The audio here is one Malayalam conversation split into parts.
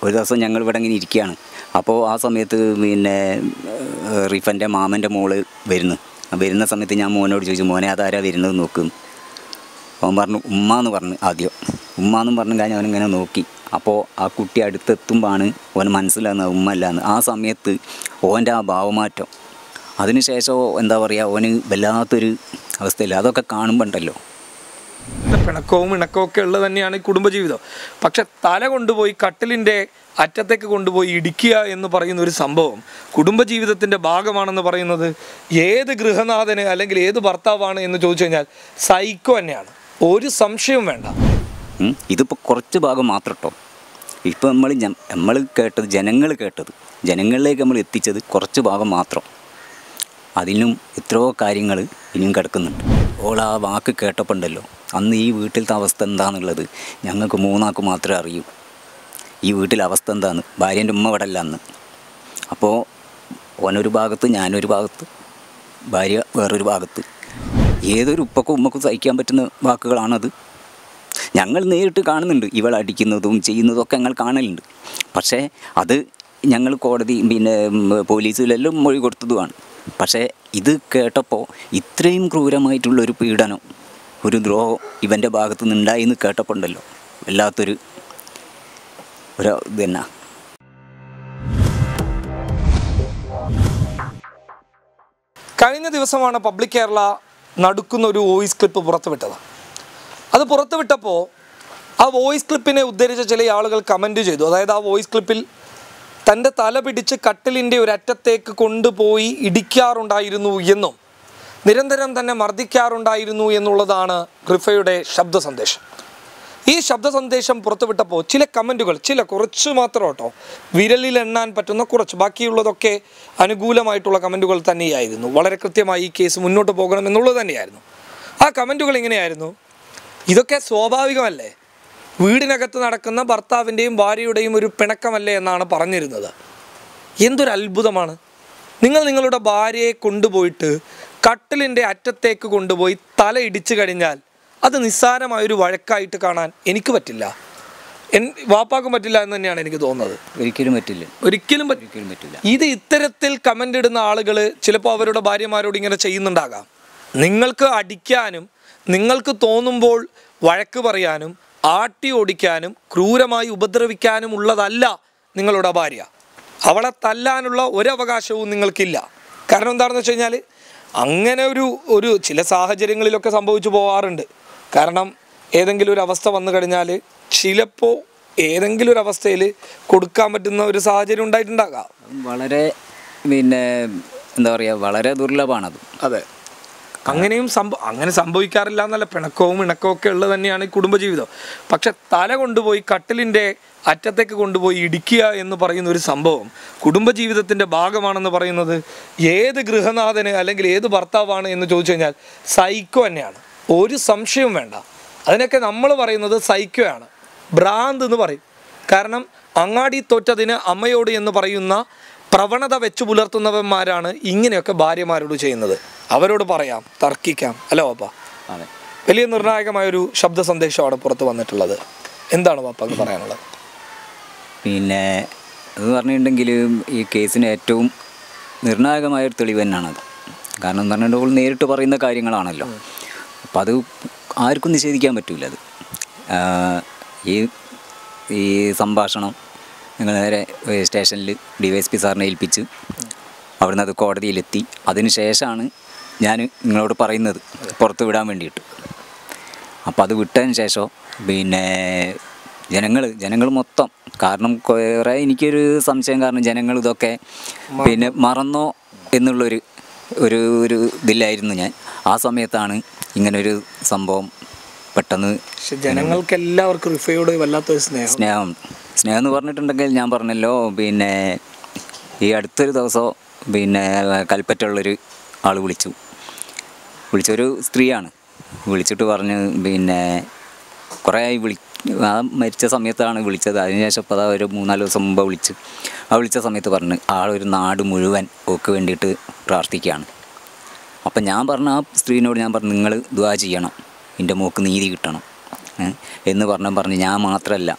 ഒരു ദിവസം ഞങ്ങൾ ഇവിടെ ഇങ്ങനെ ഇരിക്കുകയാണ്. അപ്പോൾ ആ സമയത്ത് പിന്നെ റിഫൻ്റെ മാമൻ്റെ മോള് വരുന്ന സമയത്ത് ഞാൻ മോനോട് ചോദിച്ചു, മോനെ അതാരാ വരുന്നത് നോക്കും. അവൻ പറഞ്ഞു ഉമ്മ എന്ന് പറഞ്ഞു. ആദ്യം ഉമ്മ എന്നും പറഞ്ഞു കഴിഞ്ഞാൽ അവനിങ്ങനെ നോക്കി. അപ്പോൾ ആ കുട്ടി അടുത്തെത്തുമ്പോഴാണ് ഓന് മനസ്സിലാകുന്നത് ഉമ്മ അല്ലാന്ന്. ആ സമയത്ത് ഓൻ്റെ ആ ഭാവമാറ്റം, അതിനുശേഷം എന്താ പറയുക, ഓന് വല്ലാത്തൊരു അവസ്ഥയില്ല. അതൊക്കെ കാണുമ്പോണ്ടല്ലോ പിണക്കവും ഇണക്കവും ഒക്കെ ഉള്ളത് തന്നെയാണ് ഈ കുടുംബജീവിതം. പക്ഷെ തല കൊണ്ടുപോയി കട്ടിലിൻ്റെ അറ്റത്തേക്ക് കൊണ്ടുപോയി ഇടിക്കുക എന്ന് പറയുന്ന ഒരു സംഭവം കുടുംബജീവിതത്തിൻ്റെ ഭാഗമാണെന്ന് പറയുന്നത് ഏത് ഗൃഹനാഥന് അല്ലെങ്കിൽ ഏത് ഭർത്താവാണ് എന്ന് ചോദിച്ചു കഴിഞ്ഞാൽ സൈക്കോ തന്നെയാണ്, ഒരു സംശയവും വേണ്ട. ഇതിപ്പോൾ കുറച്ച് ഭാഗം മാത്രം കേട്ടോ. ഇപ്പോൾ നമ്മൾ കേട്ടത് ജനങ്ങളിലേക്ക് നമ്മൾ എത്തിച്ചത് കുറച്ച് ഭാഗം മാത്രം. അതിനും എത്രയോ കാര്യങ്ങൾ ഇനിയും കിടക്കുന്നുണ്ട്. ഓൾ ആ വാക്ക് കേട്ടപ്പോണ്ടല്ലോ, അന്ന് ഈ വീട്ടിലത്തെ അവസ്ഥ എന്താണെന്നുള്ളത് ഞങ്ങൾക്ക് മൂന്നാൾക്ക് മാത്രമേ അറിയൂ. ഈ വീട്ടിലെ അവസ്ഥ എന്താണെന്ന്. ഭാര്യേൻ്റെ ഉമ്മ ഇവിടെ അല്ല അന്ന്. അപ്പോൾ ഓനൊരു ഭാഗത്ത്, ഞാനൊരു ഭാഗത്ത്, ഭാര്യ വേറൊരു ഭാഗത്ത്. ഏതൊരു ഉപ്പക്കും ഉമ്മക്കും സഹിക്കാൻ പറ്റുന്ന വാക്കുകളാണത്. ഞങ്ങൾ നേരിട്ട് കാണുന്നുണ്ട്, ഇവൾ അടിക്കുന്നതും ചെയ്യുന്നതും ഒക്കെ ഞങ്ങൾ കാണലുണ്ട്. പക്ഷേ അത് ഞങ്ങൾ കോടതി പിന്നെ പോലീസിലെല്ലാം മൊഴി കൊടുത്തതുമാണ്. പക്ഷേ ഇത് കേട്ടപ്പോൾ ഇത്രയും ക്രൂരമായിട്ടുള്ളൊരു പീഡനം, ഒരു ദ്രോഹം ഇവൻ്റെ ഭാഗത്തു നിന്നുണ്ടായി എന്ന് കേട്ടപ്പോൾ ഉണ്ടല്ലോ, വല്ലാത്തൊരു ഇത് തന്നെ. കഴിഞ്ഞ ദിവസമാണ് പബ്ലിക് കേരള നടക്കുന്ന ഒരു വോയിസ് ക്ലിപ്പ് പുറത്തുവിട്ടത്. അത് പുറത്തുവിട്ടപ്പോൾ ആ വോയിസ് ക്ലിപ്പിനെ ഉദ്ധരിച്ച ചില ആളുകൾ കമൻറ്റ് ചെയ്തു. അതായത് ആ വോയിസ് ക്ലിപ്പിൽ തൻ്റെ തല പിടിച്ച് കട്ടിലിൻ്റെ ഒരറ്റത്തേക്ക് കൊണ്ടുപോയി ഇടിക്കാറുണ്ടായിരുന്നു എന്നും നിരന്തരം തന്നെ മർദ്ദിക്കാറുണ്ടായിരുന്നു എന്നുള്ളതാണ് റിഫയുടെ ശബ്ദ സന്ദേശം. ഈ ശബ്ദ സന്ദേശം പുറത്തുവിട്ടപ്പോൾ ചില കമൻറ്റുകൾ, കുറച്ച് മാത്രം കേട്ടോ, വിരലിൽ എണ്ണാൻ പറ്റുന്ന കുറച്ച്, ബാക്കിയുള്ളതൊക്കെ അനുകൂലമായിട്ടുള്ള കമൻറ്റുകൾ തന്നെയായിരുന്നു. വളരെ കൃത്യമായി ഈ കേസ് മുന്നോട്ട് പോകണം എന്നുള്ളത് തന്നെയായിരുന്നു. ആ കമൻറ്റുകൾ ഇങ്ങനെയായിരുന്നു: ഇതൊക്കെ സ്വാഭാവികമല്ലേ, വീടിനകത്ത് നടക്കുന്ന ഭർത്താവിൻ്റെയും ഭാര്യയുടെയും ഒരു പിണക്കമല്ലേ എന്നാണ് പറഞ്ഞിരുന്നത്. എന്തൊരു അത്ഭുതമാണ്! നിങ്ങളുടെ ഭാര്യയെ കൊണ്ടുപോയിട്ട് കട്ടിലിൻ്റെ അറ്റത്തേക്ക് കൊണ്ടുപോയി തല ഇടിച്ചു കഴിഞ്ഞാൽ അത് നിസ്സാരമായൊരു വഴക്കായിട്ട് കാണാൻ എനിക്ക് പറ്റില്ല, വാപ്പാക്കും പറ്റില്ല എന്ന് തന്നെയാണ് എനിക്ക് തോന്നുന്നത്. ഒരിക്കലും പറ്റില്ല. ഇത് ഇത്തരത്തിൽ കമൻ്റ് ഇടുന്ന ആളുകൾ ചിലപ്പോൾ അവരുടെ ഭാര്യമാരോട് ഇങ്ങനെ ചെയ്യുന്നുണ്ടാകാം. നിങ്ങൾക്ക് അടിക്കാനും നിങ്ങൾക്ക് തോന്നുമ്പോൾ വഴക്ക് പറയാനും ആട്ടി ഓടിക്കാനും ക്രൂരമായി ഉപദ്രവിക്കാനും ഉള്ളതല്ല നിങ്ങളുടെ ഭാര്യ. അവളെ തല്ലാനുള്ള ഒരവകാശവും നിങ്ങൾക്കില്ല. കാരണം എന്താണെന്ന് വെച്ച് കഴിഞ്ഞാൽ അങ്ങനെ ഒരു ചില സാഹചര്യങ്ങളിലൊക്കെ സംഭവിച്ചു പോകാറുണ്ട്. കാരണം ഏതെങ്കിലും ഒരു അവസ്ഥ വന്നു കഴിഞ്ഞാൽ ചിലപ്പോൾ ഏതെങ്കിലും ഒരു അവസ്ഥയിൽ കൊടുക്കാൻ പറ്റുന്ന ഒരു സാഹചര്യം ഉണ്ടായിട്ടുണ്ടാകാം. വളരെ എന്താ പറയുക, വളരെ ദുർലഭമാണത്. അതെ, അങ്ങനെ സംഭവിക്കാറില്ല എന്നല്ല, പിണക്കവും ഇണക്കവും ഒക്കെ ഉള്ളത് തന്നെയാണ് ഈ കുടുംബജീവിതം. പക്ഷെ തല കൊണ്ടുപോയി കട്ടിലിൻ്റെ അറ്റത്തേക്ക് കൊണ്ടുപോയി ഇടിക്കുക എന്ന് പറയുന്ന ഒരു സംഭവം കുടുംബജീവിതത്തിൻ്റെ ഭാഗമാണെന്ന് പറയുന്നത് ഏത് ഗൃഹനാഥന് അല്ലെങ്കിൽ ഏത് ഭർത്താവാണ് എന്ന് ചോദിച്ചു കഴിഞ്ഞാൽ സൈക്കോ തന്നെയാണ്, ഒരു സംശയവും വേണ്ട. അതിനൊക്കെ നമ്മൾ പറയുന്നത് സൈക്കോ ആണ്, ഭ്രാന്ത് എന്ന് പറയും. കാരണം അങ്ങാടി തോറ്റതിന് അമ്മയോട് എന്ന് പറയുന്ന പ്രവണത വെച്ച് പുലർത്തുന്നവന്മാരാണ് ഇങ്ങനെയൊക്കെ ഭാര്യമാരോട് ചെയ്യുന്നത്. അവരോട് പറയാം, തർക്കിക്കാം, അല്ലേ വാപ്പ? വലിയ നിർണായകമായൊരു ശബ്ദ സന്ദേശമാണ് പുറത്ത് വന്നിട്ടുള്ളത്. എന്താണ് വാപ്പക്ക് പറയാനുള്ളത്? അത് പറഞ്ഞിട്ടുണ്ടെങ്കിൽ ഈ കേസിന് ഏറ്റവും നിർണായകമായൊരു തെളിവ് തന്നെയാണത്. കാരണം എന്ന് പറഞ്ഞിട്ടുണ്ടെങ്കിൽ നേരിട്ട് പറയുന്ന കാര്യങ്ങളാണല്ലോ. അപ്പം അത് ആർക്കും നിഷേധിക്കാൻ പറ്റില്ല. അത് ഈ സംഭാഷണം ഞങ്ങൾ നേരെ സ്റ്റേഷനിൽ DYSP സാറിനെ ഏൽപ്പിച്ച് അവിടുന്ന് അത് കോടതിയിലെത്തി. അതിന് ശേഷമാണ് ഞാൻ നിങ്ങളോട് പറയുന്നത് പുറത്ത് വിടാൻ വേണ്ടിയിട്ട്. അപ്പോൾ അത് വിട്ടതിന് ശേഷം ജനങ്ങൾ മൊത്തം, കാരണം കുറേ എനിക്കൊരു സംശയം, കാരണം ജനങ്ങൾ ഇതൊക്കെ മറന്നോ എന്നുള്ളൊരു ഇതിലായിരുന്നു ഞാൻ. ആ സമയത്താണ് ഇങ്ങനൊരു സംഭവം പെട്ടെന്ന്. ജനങ്ങൾക്ക് എല്ലാവർക്കും റിഫയോട് വല്ലാത്തൊരു സ്നേഹം എന്ന് പറഞ്ഞിട്ടുണ്ടെങ്കിൽ ഞാൻ പറഞ്ഞല്ലോ, ഈ അടുത്തൊരു ദിവസം കൽപ്പറ്റുള്ളൊരു ആൾ വിളിച്ചൊരു സ്ത്രീയാണ്. വിളിച്ചിട്ട് പറഞ്ഞ് കുറേ ആയി ആ മരിച്ച സമയത്താണ് വിളിച്ചത്. അതിനുശേഷം ഇപ്പോൾ ഒരു 3-4 ദിവസം മുമ്പ് വിളിച്ച സമയത്ത് പറഞ്ഞ് ആളൊരു നാട് മുഴുവൻ ഓക്ക് വേണ്ടിയിട്ട് പ്രാർത്ഥിക്കുകയാണ്. അപ്പം ഞാൻ പറഞ്ഞ ആ സ്ത്രീനോട് ഞാൻ പറഞ്ഞു, നിങ്ങൾ ദുആ ചെയ്യണം, എൻ്റെ മോക്ക് നീതി കിട്ടണം എന്ന് പറഞ്ഞ് ഞാൻ മാത്രമല്ല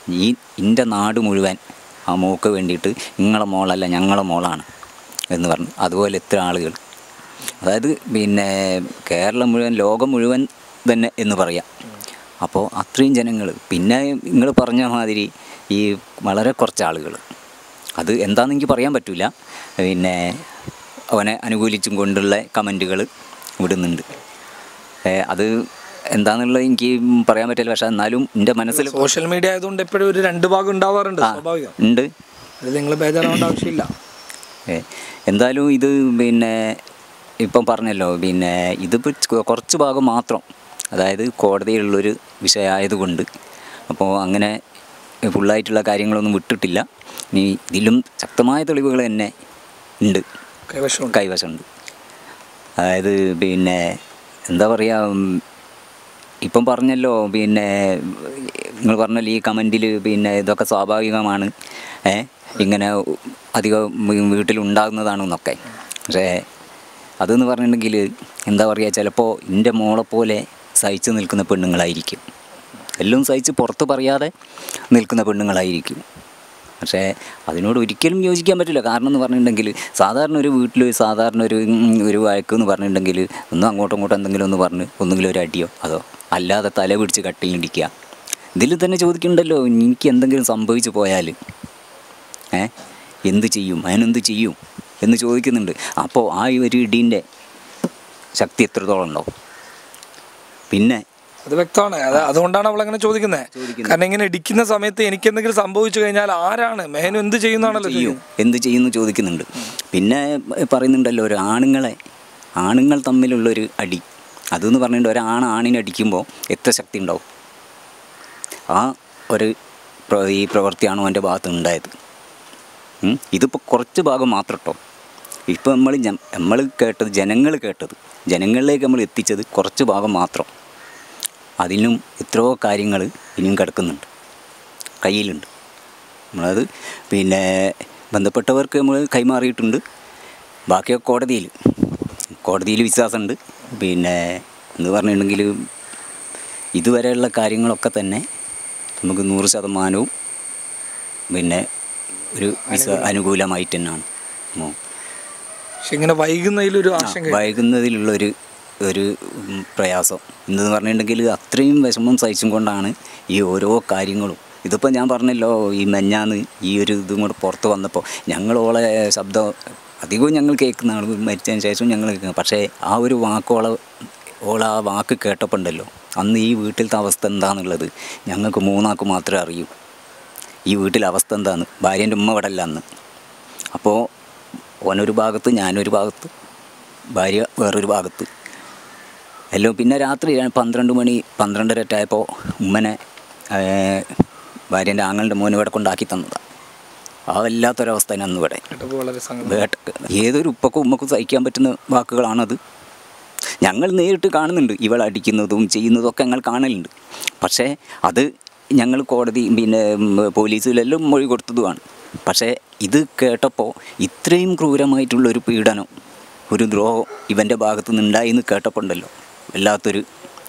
എൻ്റെ നാട് മുഴുവൻ ആ മോക്ക് വേണ്ടിയിട്ട് നിങ്ങളെ മോളല്ല ഞങ്ങളെ മോളാണ് എന്ന് പറഞ്ഞു. അതുപോലെ എത്ര ആളുകൾ, അതായത് പിന്നെ കേരളം മുഴുവൻ, ലോകം മുഴുവൻ തന്നെ എന്ന് പറയാം. അപ്പോൾ അത്രയും ജനങ്ങൾ. പിന്നെ നിങ്ങൾ പറഞ്ഞ മാതിരി ഈ വളരെ കുറച്ച് ആളുകൾ, അത് എന്താണെന്ന് എനിക്ക് പറയാൻ പറ്റില്ല, പിന്നെ അവനെ അനുകൂലിച്ചും കൊണ്ടുള്ള കമൻറ്റുകൾ വിടുന്നുണ്ട്. അത് എന്താണെന്നുള്ളത് എനിക്ക് പറയാൻ പറ്റില്ല. പക്ഷെ എന്നാലും എൻ്റെ മനസ്സിൽ സോഷ്യൽ മീഡിയ ആയതുകൊണ്ട് എപ്പോഴും ഒരു രണ്ട് ഭാഗം ഉണ്ടാവാറുണ്ട്, സ്വാഭാവികം ഉണ്ട്. അത് നിങ്ങൾ ബേജാറാവേണ്ട ആവശ്യമില്ല. എന്തായാലും ഇത് പിന്നെ ഇപ്പം പറഞ്ഞല്ലോ, പിന്നെ ഇതിപ്പോൾ കുറച്ച് ഭാഗം മാത്രം, അതായത് കോടതിയിലുള്ളൊരു വിഷയമായതുകൊണ്ട് അപ്പോൾ അങ്ങനെ ഫുള്ളായിട്ടുള്ള കാര്യങ്ങളൊന്നും വിട്ടിട്ടില്ല. ഇനി ഇതിലും ശക്തമായ തെളിവുകൾ തന്നെ ഉണ്ട്, കൈവശമുണ്ട്. അതായത് പിന്നെ എന്താ പറയുക, ഇപ്പം പറഞ്ഞല്ലോ, പിന്നെ നിങ്ങൾ പറഞ്ഞല്ലോ ഈ കമൻറ്റിൽ പിന്നെ ഇതൊക്കെ സ്വാഭാവികമാണ്, ഇങ്ങനെ അധികം വീട്ടിലുണ്ടാകുന്നതാണെന്നൊക്കെ. പക്ഷേ അതെന്ന് പറഞ്ഞിട്ടുണ്ടെങ്കിൽ എന്താ പറയുക, ചിലപ്പോൾ എൻ്റെ മോളെപ്പോലെ സഹിച്ച് നിൽക്കുന്ന പെണ്ണുങ്ങളായിരിക്കും, എല്ലാം സഹിച്ച് പുറത്ത് പറയാതെ നിൽക്കുന്ന പെണ്ണുങ്ങളായിരിക്കും. പക്ഷേ അതിനോട് ഒരിക്കലും യോജിക്കാൻ പറ്റില്ല. കാരണം എന്ന് പറഞ്ഞിട്ടുണ്ടെങ്കിൽ സാധാരണ ഒരു വീട്ടിൽ സാധാരണ ഒരു വഴക്കെന്ന് പറഞ്ഞിട്ടുണ്ടെങ്കിൽ ഒന്നും അങ്ങോട്ടും ഇങ്ങോട്ടും എന്തെങ്കിലും ഒന്ന് പറഞ്ഞ് ഒന്നുകിലും ഒരു അടിയോ അതോ അല്ലാതെ തല പിടിച്ച് കട്ടിലിടിക്കുക. ഇതിൽ തന്നെ ചോദിക്കുന്നുണ്ടല്ലോ, എനിക്ക് എന്തെങ്കിലും സംഭവിച്ചു പോയാൽ എന്ത് ചെയ്യും, അതിനെന്ത് ചെയ്യും എന്ന് ചോദിക്കുന്നുണ്ട്. അപ്പോൾ ആ ഒരു ഇടീൻ്റെ ശക്തി എത്രത്തോളം ഉണ്ടാവും? പിന്നെ അത് വ്യക്തമാണ്. അതുകൊണ്ടാണ് അവളങ്ങനെ ചോദിക്കുന്നത്. കാരണം ഇങ്ങനെ ഇടിക്കുന്ന സമയത്ത് എനിക്ക് എന്തെങ്കിലും സംഭവിച്ചു കഴിഞ്ഞാൽ ആരാണ് മെഹനു എന്ത് ചെയ്യുന്നതാണല്ലോ, എന്ത് ചെയ്യുന്നു ചോദിക്കുന്നുണ്ട്. പിന്നെ പറയുന്നുണ്ടല്ലോ, ഒരു ആണുങ്ങൾ തമ്മിലുള്ളൊരു അടി, അതെന്ന് പറഞ്ഞിട്ട് ആണിനെ അടിക്കുമ്പോൾ എത്ര ശക്തി ഉണ്ടാവും. ആ ഒരു ഈ പ്രവൃത്തിയാണോ എൻ്റെ ഭാഗത്ത് ഉണ്ടായത്. ഇതിപ്പോൾ കുറച്ച് ഭാഗം മാത്രം കേട്ടോ. ഇപ്പോൾ നമ്മൾ കേട്ടത്, ജനങ്ങളിലേക്ക് നമ്മൾ എത്തിച്ചത് കുറച്ച് ഭാഗം മാത്രം. അതിനും എത്രയോ കാര്യങ്ങൾ ഇനിയും കിടക്കുന്നുണ്ട്, കയ്യിലുണ്ട്. നമ്മളത് പിന്നെ ബന്ധപ്പെട്ടവർക്ക് നമ്മൾ കൈമാറിയിട്ടുണ്ട്. ബാക്കിയൊക്കെ കോടതിയിൽ വിശ്വാസമുണ്ട്. പിന്നെ എന്ന് പറഞ്ഞിട്ടുണ്ടെങ്കിൽ ഇതുവരെയുള്ള കാര്യങ്ങളൊക്കെ തന്നെ നമുക്ക് 100% പിന്നെ ഒരു അനുകൂലമായിട്ട് തന്നെയാണ്. പക്ഷെ ഇങ്ങനെ വൈകുന്നതിലുള്ളൊരു പ്രയാസം എന്തെന്ന് പറഞ്ഞിട്ടുണ്ടെങ്കിൽ അത്രയും വിഷമം സഹിച്ചും കൊണ്ടാണ് ഈ ഓരോ കാര്യങ്ങളും. ഇതിപ്പോൾ ഞാൻ പറഞ്ഞല്ലോ, ഈ മെഞ്ഞാന്ന് ഈ ഒരു ഇതും കൂടെ പുറത്ത് വന്നപ്പോൾ ഞങ്ങളോളെ ശബ്ദം അധികവും ഞങ്ങൾ കേൾക്കുന്നതാണ്, മരിച്ചതിന് ശേഷം ഞങ്ങൾ കേൾക്കുന്നത്. പക്ഷേ ആ ഒരു ആ വാക്ക് കേട്ടപ്പോൾ ഉണ്ടല്ലോ, അന്ന് ഈ വീട്ടിലത്തെ അവസ്ഥ എന്താണെന്നുള്ളത് ഞങ്ങൾക്ക് 3 ആൾക്ക് മാത്രമേ അറിയൂ. ഈ വീട്ടിലെ അവസ്ഥ എന്താണെന്ന്. ഭാര്യേൻ്റെ ഉമ്മ ഇവിടെ അല്ല അന്ന്. അപ്പോൾ ഓനൊരു ഭാഗത്ത്, ഞാനൊരു ഭാഗത്ത്, ഭാര്യ വേറൊരു ഭാഗത്ത് എല്ലാം. പിന്നെ രാത്രി 12 മണി 12:30 ആയപ്പോൾ ഉമ്മനെ ഭാര്യേൻ്റെ ആങ്ങളുടെ മോനെ ഇവിടെ കൊണ്ടാക്കി തന്നതാണ്. ആ വല്ലാത്തൊരവസ്ഥ അന്ന് ഇവിടെ. ഏതൊരു ഉപ്പക്കും ഉമ്മക്കും സഹിക്കാൻ പറ്റുന്ന വാക്കുകളാണത്. ഞങ്ങൾ നേരിട്ട് കാണുന്നുണ്ട്, ഇവളടിക്കുന്നതും ചെയ്യുന്നതൊക്കെ ഞങ്ങൾ കാണലുണ്ട്. പക്ഷേ അത് ഞങ്ങൾ കോടതി പിന്നെ പോലീസിലെല്ലാം മൊഴി കൊടുത്തതുമാണ്. പക്ഷേ ഇത് കേട്ടപ്പോൾ ഇത്രയും ക്രൂരമായിട്ടുള്ളൊരു പീഡനം, ഒരു ദ്രോഹം ഇവൻ്റെ ഭാഗത്തു നിന്നുണ്ടായി എന്ന് കേട്ടപ്പോൾ ഉണ്ടല്ലോ, വല്ലാത്തൊരു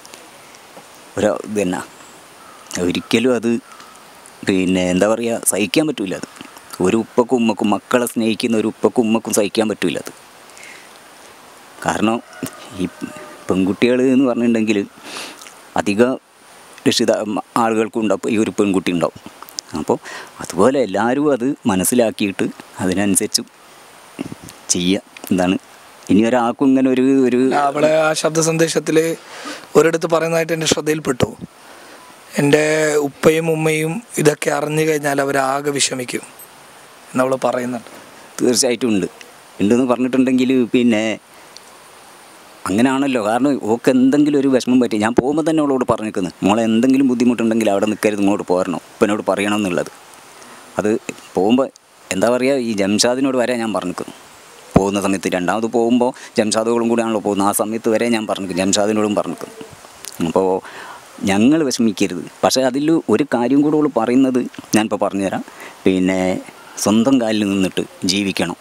ഇത് തന്നെ. ഒരിക്കലും അത് പിന്നെ എന്താ പറയുക, സഹിക്കാൻ പറ്റില്ല. അത് ഒരു ഉപ്പക്കും ഉമ്മക്കും, മക്കളെ സ്നേഹിക്കുന്ന ഒരു ഉപ്പക്കും ഉമ്മക്കും സഹിക്കാൻ പറ്റില്ല അത്. കാരണം ഈ പെൺകുട്ടികൾ എന്ന് പറഞ്ഞിട്ടുണ്ടെങ്കിൽ അധിക ആളുകൾക്കും ഉണ്ടാവും ഈ ഒരു പെൺകുട്ടി ഉണ്ടാവും. അപ്പോൾ അതുപോലെ എല്ലാവരും അത് മനസ്സിലാക്കിയിട്ട് അതിനനുസരിച്ച് ചെയ്യുക. എന്താണ് ഇനി ഒരാൾക്കും ഇങ്ങനെ ഒരു അവളെ ആ ശബ്ദ സന്ദേശത്തിൽ ഒരിടത്ത് പറയുന്നതായിട്ട് എൻ്റെ ശ്രദ്ധയിൽപ്പെട്ടു. എൻ്റെ ഉപ്പയും ഉമ്മയും ഇതൊക്കെ അറിഞ്ഞു കഴിഞ്ഞാൽ അവരാകെ വിഷമിക്കും എന്നവൾ പറയുന്നുണ്ട്. തീർച്ചയായിട്ടും ഉണ്ടെന്ന് പറഞ്ഞിട്ടുണ്ടെങ്കിൽ പിന്നെ അങ്ങനെയാണല്ലോ. കാരണം ഓക്ക് എന്തെങ്കിലും ഒരു വിഷമം പറ്റി, ഞാൻ പോകുമ്പോൾ തന്നെ അവളോട് പറഞ്ഞിരിക്കുന്നത്, മോളെ എന്തെങ്കിലും ബുദ്ധിമുട്ടുണ്ടെങ്കിൽ അവിടെ നിൽക്കരുത്, ഇങ്ങോട്ട് പോരണം, ഉപ്പനോട് പറയണം എന്നുള്ളത്. അത് പോകുമ്പോൾ എന്താ പറയുക, ഈ ജംഷാദിനോട് വരെ ഞാൻ പറഞ്ഞിരിക്കുന്നു. പോകുന്ന സമയത്ത് രണ്ടാമത് പോകുമ്പോൾ ജംഷാദുകളും കൂടെയാണല്ലോ പോകുന്നത്. ആ സമയത്ത് വരെ ഞാൻ പറഞ്ഞിരിക്കും, ജംഷാദിനോടും പറഞ്ഞിരിക്കുന്നു. അപ്പോൾ ഞങ്ങൾ വിഷമിക്കരുത്. പക്ഷേ അതിൽ ഒരു കാര്യം കൂടെ അവൾ പറയുന്നത് ഞാനിപ്പോൾ പറഞ്ഞുതരാം. പിന്നെ സ്വന്തം കാലിൽ നിന്നിട്ട് ജീവിക്കണം,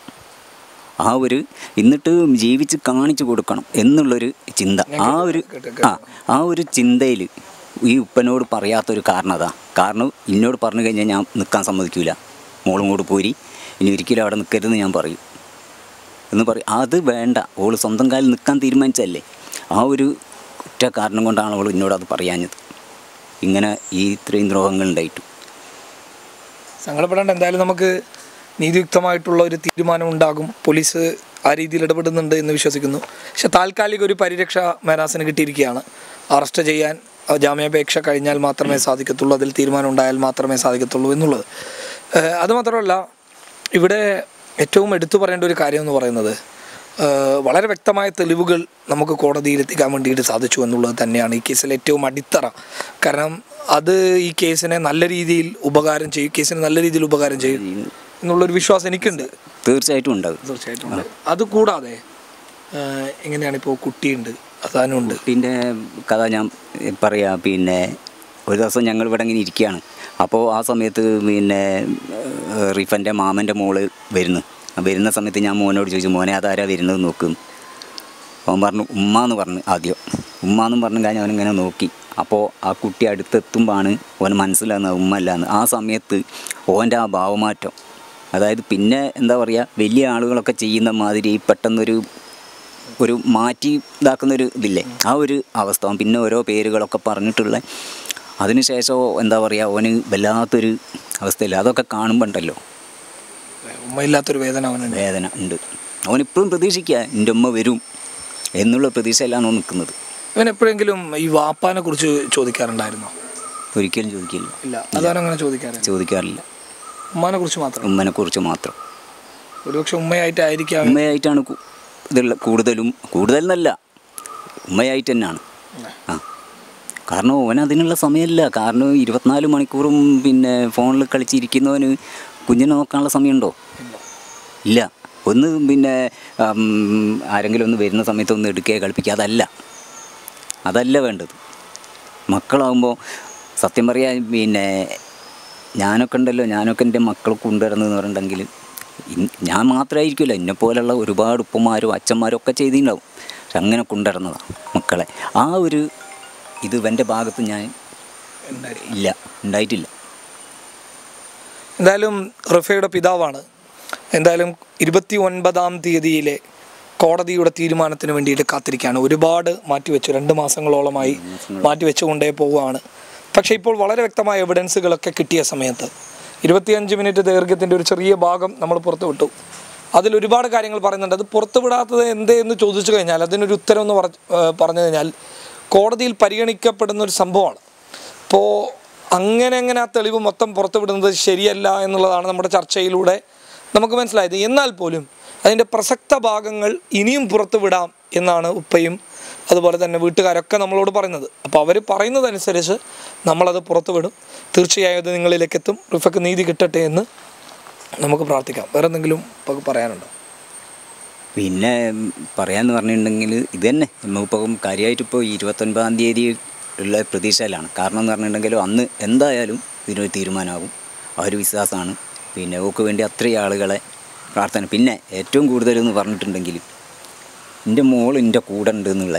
എന്നിട്ട് ജീവിച്ച് കാണിച്ചു കൊടുക്കണം എന്നുള്ളൊരു ചിന്ത, ആ ഒരു ചിന്തയിൽ ഈ ഉപ്പനോട് പറയാത്തൊരു കാരണം അതാ. കാരണം എന്നോട് പറഞ്ഞു കഴിഞ്ഞാൽ ഞാൻ നിൽക്കാൻ സമ്മതിക്കില്ല, മോളും കൂടെ പോരി, ഇനി ഒരിക്കലും അവിടെ നിൽക്കരുതെന്ന് ഞാൻ പറയും എന്ന് പറയും. അത് വേണ്ട, ഓൾ സ്വന്തം കാലിൽ നിൽക്കാൻ തീരുമാനിച്ചല്ലേ. ആ ഒരു ഒറ്റ കാരണം കൊണ്ടാണ് അവൾ എന്നോട് അത് പറയാഞ്ഞത്. ഇങ്ങനെ ഈ ഇത്രയും ദ്രോഹങ്ങൾ ഉണ്ടായിട്ടു. സങ്കടപ്പെടേണ്ട, എന്തായാലും നമുക്ക് നീതിയുക്തമായിട്ടുള്ള ഒരു തീരുമാനം ഉണ്ടാകും. പോലീസ് ആ രീതിയിൽ ഇടപെടുന്നുണ്ട് എന്ന് വിശ്വസിക്കുന്നു. പക്ഷെ താൽക്കാലിക ഒരു പരിരക്ഷ മെഹനാസിന് കിട്ടിയിരിക്കുകയാണ്. അറസ്റ്റ് ചെയ്യാൻ ജാമ്യാപേക്ഷ കഴിഞ്ഞാൽ മാത്രമേ സാധിക്കത്തുള്ളൂ, അതിൽ തീരുമാനം ഉണ്ടായാൽ മാത്രമേ സാധിക്കത്തുള്ളൂ എന്നുള്ളത്. അതുമാത്രമല്ല, ഇവിടെ ഏറ്റവും എടുത്തു പറയേണ്ട ഒരു കാര്യം എന്ന് പറയുന്നത് വളരെ വ്യക്തമായ തെളിവുകൾ നമുക്ക് കോടതിയിലെത്തിക്കാൻ വേണ്ടിയിട്ട് സാധിച്ചു എന്നുള്ളത് തന്നെയാണ് ഈ കേസിൽ ഏറ്റവും അടിത്തറ. കാരണം അത് ഈ കേസിനെ നല്ല രീതിയിൽ ഉപകാരം ചെയ്യും എന്നുള്ളൊരു വിശ്വാസം എനിക്കുണ്ട്. തീർച്ചയായിട്ടും ഉണ്ടാകും. ഉണ്ട്. അതുകൂടാതെ എങ്ങനെയാണിപ്പോൾ കുട്ടിയുണ്ട്, അതാനുണ്ട്. പിന്നെ കഥ ഞാൻ പറയാം. പിന്നെ ഒരു ദിവസം ഞങ്ങൾ ഇവിടെ ഇങ്ങനെ ഇരിക്കുകയാണ്. അപ്പോൾ ആ സമയത്ത് പിന്നെ റിഫൻ്റെ മാമൻ്റെ മോള് വരുന്ന സമയത്ത് ഞാൻ മോനോട് ചോദിച്ചു, മോനെ അതാരാ വരുന്നത് നോക്കും. അവൻ പറഞ്ഞു ഉമ്മ എന്ന് പറഞ്ഞു. ആദ്യം ഉമ്മ എന്നും പറഞ്ഞു കഴിഞ്ഞാൽ അവനിങ്ങനെ നോക്കി. അപ്പോൾ ആ കുട്ടി അടുത്തെത്തുമ്പോഴാണ് ഓന് മനസ്സിലാകുന്നത് ഉമ്മ അല്ലാന്ന്. ആ സമയത്ത് ഓൻ്റെ ആ ഭാവമാറ്റം, അതായത് പിന്നെ എന്താ പറയുക, വലിയ ആളുകളൊക്കെ ചെയ്യുന്ന മാതിരി പെട്ടെന്നൊരു മാറ്റി ഇതാക്കുന്നൊരു ഇതില്ലേ, ആ ഒരു അവസ്ഥ. പിന്നെ ഓരോ പേരുകളൊക്കെ പറഞ്ഞിട്ടുള്ള അതിനുശേഷം എന്താ പറയുക, ഓന് വല്ലാത്തൊരു അവസ്ഥയില്ല. അതൊക്കെ കാണുമ്പോൾ ഉണ്ടല്ലോ, ഉമ്മയില്ലാത്തൊരു വേദന ഉണ്ട്. അവനിപ്പോഴും പ്രതീക്ഷിക്കുക എൻ്റെ ഉമ്മ വരും എന്നുള്ള പ്രതീക്ഷയിലാണ് അവൻ നിൽക്കുന്നത്. അവൻ എപ്പോഴെങ്കിലും ഈ വാപ്പാനെ കുറിച്ച് ചോദിക്കാറുണ്ടായിരുന്നോ? ഒരിക്കലും ചോദിക്കില്ല. ഇല്ല, അതങ്ങനെ ചോദിക്കാറില്ല. ഉമ്മനെ കുറിച്ച് മാത്രം. ഒരുപക്ഷെ ഉമ്മയായിട്ടാണ് ഇതുള്ള കൂടുതലെന്നല്ല, ഉമ്മയായിട്ട് തന്നെയാണ്. ആ, കാരണം ഓൻ അതിനുള്ള സമയമില്ല. കാരണം 24 മണിക്കൂറും പിന്നെ ഫോണിൽ കളിച്ചിരിക്കുന്നവന് കുഞ്ഞിനെ നോക്കാനുള്ള സമയമുണ്ടോ? ഇല്ല. ഒന്ന് പിന്നെ ആരെങ്കിലും ഒന്ന് വരുന്ന സമയത്ത് ഒന്ന് എടുക്കുക, കളിപ്പിക്കുക, അതല്ല വേണ്ടത്. മക്കളാകുമ്പോൾ സത്യം പറയാൻ പിന്നെ ഞാനൊക്കെ എൻ്റെ മക്കൾ കൊണ്ടുവരുന്നതെന്ന് പറഞ്ഞിട്ടുണ്ടെങ്കിൽ ഞാൻ മാത്രമായിരിക്കില്ല, എന്നെപ്പോലുള്ള ഒരുപാട് ഉപ്പമാരും അച്ഛന്മാരും ഒക്കെ ചെയ്തിട്ടുണ്ടാവും. പക്ഷെ അങ്ങനെ കൊണ്ടുവരുന്നതാണ് മക്കളെ. ആ ഒരു ഇത് എൻ്റെ ഭാഗത്ത് ഞാൻ ഉണ്ടായിട്ടില്ല. എന്തായാലും റിഫയുടെ പിതാവാണ്. എന്തായാലും 29-ാം തീയതിയിലെ കോടതിയുടെ തീരുമാനത്തിന് വേണ്ടിയിട്ട് കാത്തിരിക്കുകയാണ്. ഒരുപാട് മാറ്റിവെച്ചു, 2 മാസങ്ങളോളമായി മാറ്റിവെച്ചുകൊണ്ടേ പോവുകയാണ്. പക്ഷേ ഇപ്പോൾ വളരെ വ്യക്തമായ എവിഡൻസുകളൊക്കെ കിട്ടിയ സമയത്ത് 25 മിനിറ്റ് ദൈർഘ്യത്തിൻ്റെ ഒരു ചെറിയ ഭാഗം നമ്മൾ പുറത്തു വിട്ടു. അതിൽ ഒരുപാട് കാര്യങ്ങൾ പറയുന്നുണ്ട്. അത് പുറത്തു വിടാത്തത് എന്തേന്ന് ചോദിച്ചു കഴിഞ്ഞാൽ അതിനൊരു ഉത്തരം എന്ന് പറഞ്ഞു കഴിഞ്ഞാൽ കോടതിയിൽ പരിഗണിക്കപ്പെടുന്ന ഒരു സംഭവമാണ്. അപ്പോൾ അങ്ങനെ ആ തെളിവ് മൊത്തം പുറത്തുവിടുന്നത് ശരിയല്ല എന്നുള്ളതാണ് നമ്മുടെ ചർച്ചയിലൂടെ നമുക്ക് മനസ്സിലായത്. എന്നാൽ പോലും അതിൻ്റെ പ്രസക്ത ഭാഗങ്ങൾ ഇനിയും പുറത്തുവിടാം എന്നാണ് ഉപ്പയും അതുപോലെ തന്നെ വീട്ടുകാരൊക്കെ നമ്മളോട് പറയുന്നത്. അപ്പോൾ അവർ പറയുന്നതനുസരിച്ച് നമ്മളത് പുറത്തുവിടും. തീർച്ചയായും അത് നിങ്ങളിലേക്ക് എത്തും. റിഫക്ക് നീതി കിട്ടട്ടെ എന്ന് നമുക്ക് പ്രാർത്ഥിക്കാം. വേറെ എന്തെങ്കിലും പറയാനുണ്ടോ? പിന്നെ പറയാമെന്ന് പറഞ്ഞിട്ടുണ്ടെങ്കിൽ ഇത് തന്നെ, നമുക്കിപ്പം കാര്യമായിട്ടിപ്പോൾ 29-ാം തീയതി ഉള്ള പ്രതീക്ഷയിലാണ്. കാരണം എന്ന് പറഞ്ഞിട്ടുണ്ടെങ്കിൽ അന്ന് എന്തായാലും ഇതിനൊരു തീരുമാനമാകും. ആ ഒരു വിശ്വാസമാണ്. പിന്നെ ഓക്ക് വേണ്ടി അത്രയും ആളുകളെ പ്രാർത്ഥന. പിന്നെ ഏറ്റവും കൂടുതലെന്ന് പറഞ്ഞിട്ടുണ്ടെങ്കിൽ എൻ്റെ മോൾ എൻ്റെ കൂടെ ഉണ്ട് എന്നുള്ള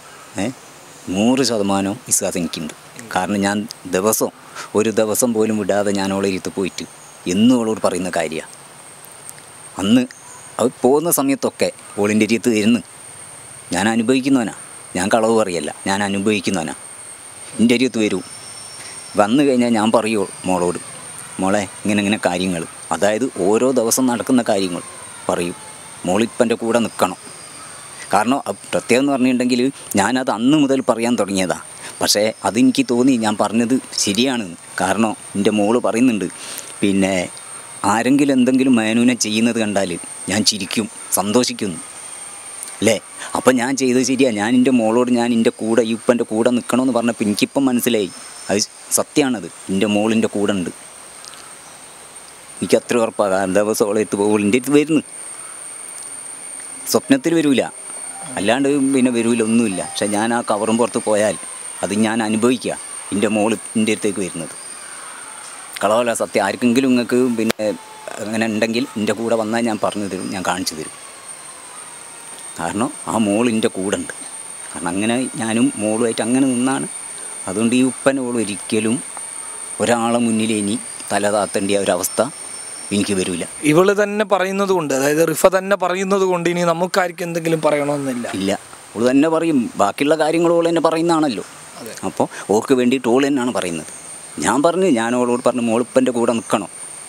100% വിശ്വാസം എനിക്കുണ്ട്. കാരണം ഞാൻ ഒരു ദിവസം പോലും വിടാതെ ഞാൻ അവളെ ഇരുത്ത് പോയിട്ട് എന്നും അവളോട് പറയുന്ന കാര്യമാണ്. അന്ന് അവൾ പോകുന്ന സമയത്തൊക്കെ ഓളിൻ്റെ ഇരുത്ത് വരുന്നു. ഞാൻ അനുഭവിക്കുന്നവനാ, ഞാൻ കളവ് പറയല്ല, ഞാൻ അനുഭവിക്കുന്നവനാ. എൻ്റെ അരിയത്ത് വരൂ, വന്നു കഴിഞ്ഞാൽ ഞാൻ പറയൂ മോളോട്, മോളെ ഇങ്ങനെ കാര്യങ്ങൾ, അതായത് ഓരോ ദിവസം നടക്കുന്ന കാര്യങ്ങൾ പറയും. മോളിപ്പം എൻ്റെ കൂടെ നിൽക്കണം. കാരണം പ്രത്യേകം എന്ന് പറഞ്ഞിട്ടുണ്ടെങ്കിൽ ഞാനത് അന്ന് മുതൽ പറയാൻ തുടങ്ങിയതാണ്. പക്ഷേ അതെനിക്ക് തോന്നി ഞാൻ പറഞ്ഞത് ശരിയാണെന്ന്. കാരണം എൻ്റെ മോള് പറയുന്നുണ്ട്, പിന്നെ ആരെങ്കിലും എന്തെങ്കിലും മേനൂനെ ചെയ്യുന്നത് കണ്ടാൽ ഞാൻ ചിരിക്കും, സന്തോഷിക്കുന്നു അല്ലേ. അപ്പം ഞാൻ ചെയ്തത് ശരിയാണ്. ഞാൻ എൻ്റെ മോളോട് ഞാൻ എൻ്റെ കൂടെ ഈ ഉപ്പൻ്റെ കൂടെ നിൽക്കണമെന്ന് പറഞ്ഞപ്പോൾ എനിക്കിപ്പം മനസ്സിലായി അത് സത്യമാണത്. എൻ്റെ മോളിൻ്റെ കൂടെ ഉണ്ട്. എനിക്കത്ര ഉറപ്പാകാം. ദിവസം അവളെ മോളിൻ്റെ അടുത്ത് വരുന്നു. സ്വപ്നത്തിൽ വരില്ല, അല്ലാണ്ട് പിന്നെ വരില്ല, ഒന്നുമില്ല. പക്ഷെ ഞാൻ ആ കവറും പുറത്ത് പോയാൽ അത് ഞാൻ അനുഭവിക്കുക. എൻ്റെ മോള് എൻ്റെ അടുത്തേക്ക് വരുന്നത് കളവല്ല, സത്യം. ആർക്കെങ്കിലും നിങ്ങൾക്ക് പിന്നെ അങ്ങനെ ഉണ്ടെങ്കിൽ എൻ്റെ കൂടെ വന്നാൽ ഞാൻ പറഞ്ഞു തരും, ഞാൻ കാണിച്ചു തരും. കാരണം ആ മോൾ എൻ്റെ കൂടെ ഉണ്ട്. കാരണം അങ്ങനെ ഞാനും മോളുമായിട്ട് അങ്ങനെ നിന്നാണ് അതുകൊണ്ട് ഈ ഉപ്പനോട് ഒരിക്കലും ഒരാളെ മുന്നിൽ ഇനി തല താത്തേണ്ട ഒരവസ്ഥ എനിക്ക് വരില്ല. ഇവള് തന്നെ പറയുന്നത് കൊണ്ട്, അതായത് റിഫ തന്നെ പറയുന്നത് കൊണ്ട് ഇനി നമുക്കായിരിക്കും എന്തെങ്കിലും പറയണമെന്നില്ല. ഇല്ല, ഓള് തന്നെ പറയും. ബാക്കിയുള്ള കാര്യങ്ങൾ ഓൾ തന്നെ പറയുന്നതാണല്ലോ. അപ്പോൾ ഓൾക്ക് വേണ്ടിയിട്ട് ഓൾ തന്നെയാണ് പറയുന്നത്. ഞാൻ ഓളോട് പറഞ്ഞു മോളിപ്പൻ്റെ കൂടെ നിൽക്കണം.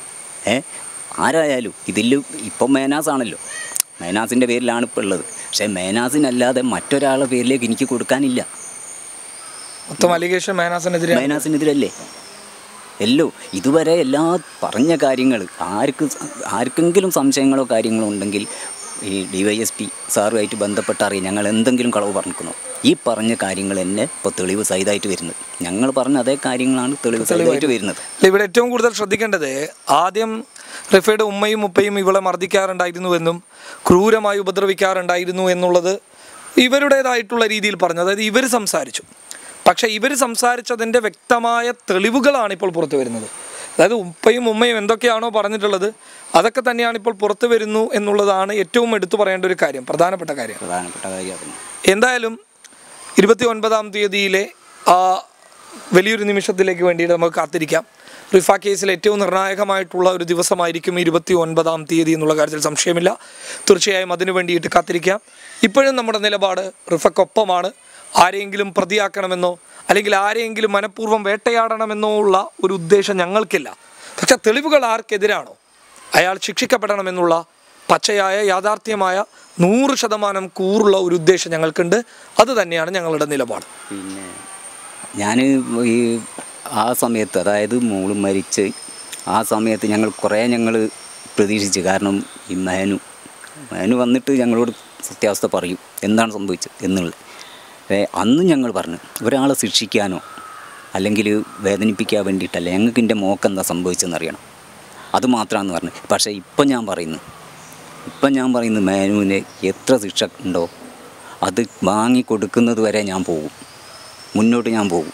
ആരായാലും ഇതിൽ ഇപ്പം മേനാസാണല്ലോ, മേനാസിൻ്റെ പേരിലാണ് ഇപ്പോൾ ഉള്ളത്. പക്ഷേ മേനാസിനല്ലാതെ മറ്റൊരാളുടെ പേരിലേക്ക് എനിക്ക് കൊടുക്കാനില്ല. മൊത്തം അലിഗേഷൻ മേനാസിനെതിരല്ലേ എല്ലോ. ഇതുവരെ എല്ലാ പറഞ്ഞ കാര്യങ്ങൾ ആർക്കെങ്കിലും സംശയങ്ങളോ കാര്യങ്ങളോ ഉണ്ടെങ്കിൽ ഈ DYSP സാറുമായിട്ട് ബന്ധപ്പെട്ട് അറിയാം. ഞങ്ങൾ എന്തെങ്കിലും കളവ് പറഞ്ഞിരിക്കുന്നു. ഈ പറഞ്ഞ കാര്യങ്ങൾ തന്നെ ഇപ്പോൾ തെളിവ് സഹിതമായിട്ട് വരുന്നത്. ഞങ്ങൾ പറഞ്ഞ അതേ കാര്യങ്ങളാണ് തെളിവ് സഹിതമായിട്ട് വരുന്നത്. ഇവിടെ ഏറ്റവും കൂടുതൽ ശ്രദ്ധിക്കേണ്ടത്, ആദ്യം റിഫയുടെ ഉമ്മയും ഉപ്പയും ഇവളെ മർദ്ദിക്കാറുണ്ടായിരുന്നുവെന്നും ക്രൂരമായി ഉപദ്രവിക്കാറുണ്ടായിരുന്നു എന്നുള്ളത് ഇവരുടേതായിട്ടുള്ള രീതിയിൽ പറഞ്ഞു. അതായത് ഇവർ സംസാരിച്ചു. പക്ഷേ ഇവർ സംസാരിച്ചതിൻ്റെ വ്യക്തമായ തെളിവുകളാണ് ഇപ്പോൾ പുറത്തു വരുന്നത്. അതായത് ഉപ്പയും ഉമ്മയും എന്തൊക്കെയാണോ പറഞ്ഞിട്ടുള്ളത് അതൊക്കെ തന്നെയാണ് ഇപ്പോൾ പുറത്തു വരുന്നു എന്നുള്ളതാണ് ഏറ്റവും എടുത്തു പറയേണ്ട ഒരു കാര്യം, പ്രധാനപ്പെട്ട കാര്യം. എന്തായാലും 29-ാം തീയതിയിലെ ആ വലിയൊരു നിമിഷത്തിലേക്ക് വേണ്ടിയിട്ട് നമുക്ക് കാത്തിരിക്കാം. റിഫ കേസിൽ ഏറ്റവും നിർണായകമായിട്ടുള്ള ഒരു ദിവസമായിരിക്കും 29-ാം തീയതി എന്നുള്ള കാര്യത്തിൽ സംശയമില്ല. തീർച്ചയായും അതിനു വേണ്ടിയിട്ട് കാത്തിരിക്കാം. ഇപ്പോഴും നമ്മുടെ നിലപാട് റിഫക്കൊപ്പമാണ്. ആരെയെങ്കിലും പ്രതിയാക്കണമെന്നോ അല്ലെങ്കിൽ ആരെയെങ്കിലും മനഃപൂർവ്വം വേട്ടയാടണമെന്നോ ഉള്ള ഒരു ഉദ്ദേശം ഞങ്ങൾക്കില്ല. പക്ഷെ തെളിവുകൾ ആർക്കെതിരാണോ അയാൾ ശിക്ഷിക്കപ്പെടണമെന്നുള്ള പച്ചയായ യാഥാർത്ഥ്യമായ 100% കൂറുള്ള ഒരു ഉദ്ദേശം ഞങ്ങൾക്കുണ്ട്. അത് തന്നെയാണ് ഞങ്ങളുടെ നിലപാട്. പിന്നെ ഞാൻ ഈ ആ സമയത്ത്, അതായത് മോള് മരിച്ച് ആ സമയത്ത് ഞങ്ങൾ പ്രതീക്ഷിച്ച്. കാരണം ഈ മേനു വന്നിട്ട് ഞങ്ങളോട് സത്യാവസ്ഥ പറയും എന്താണ് സംഭവിച്ചത് എന്നുള്ളത്. അന്ന് ഞങ്ങൾ പറഞ്ഞു ഒരാളെ ശിക്ഷിക്കാനോ അല്ലെങ്കിൽ വേദനിപ്പിക്കാൻ വേണ്ടിയിട്ടല്ല, ഞങ്ങൾക്ക് എൻ്റെ മോക്ക് എന്താ സംഭവിച്ചതെന്ന് അറിയണം, അതുമാത്രമാണെന്ന് പറഞ്ഞു. പക്ഷേ ഇപ്പം ഞാൻ പറയുന്നു മേനുവിന് എത്ര ശിക്ഷ ഉണ്ടോ അത് വാങ്ങിക്കൊടുക്കുന്നത് വരെ മുന്നോട്ട് ഞാൻ പോകും,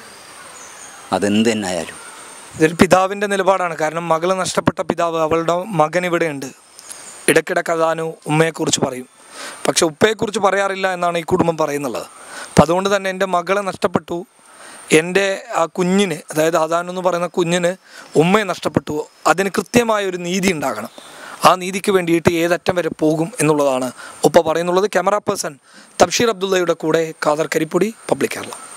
അതെന്ത് തന്നെ ആയാലും. ഇതൊരു പിതാവിൻ്റെ നിലപാടാണ്. കാരണം മകളെ നഷ്ടപ്പെട്ട പിതാവ്, അവളുടെ മകൻ ഇവിടെയുണ്ട്. ഇടയ്ക്കിടയ്ക്ക് അദാനു ഉമ്മയെക്കുറിച്ച് പറയും, പക്ഷെ ഉപ്പയെക്കുറിച്ച് പറയാറില്ല എന്നാണ് ഈ കുടുംബം പറയുന്നുള്ളത്. അപ്പം അതുകൊണ്ട് തന്നെ എൻ്റെ മകളെ നഷ്ടപ്പെട്ടു, എൻ്റെ ആ കുഞ്ഞിന്, അതായത് അദാനു എന്ന് പറയുന്ന കുഞ്ഞിന് ഉമ്മയെ നഷ്ടപ്പെട്ടു, അതിന് കൃത്യമായൊരു നീതി ഉണ്ടാകണം. ആ നീതിക്ക് വേണ്ടിയിട്ട് ഏതറ്റം വരെ പോകും എന്നുള്ളതാണ് ഉപ്പ പറയുന്നുള്ളത്. ക്യാമറ പേഴ്സൺ തബ്ഷീർ അബ്ദുള്ളയുടെ കൂടെ ഖാദർ കരിപ്പൊടി, പബ്ലിക് കേരള.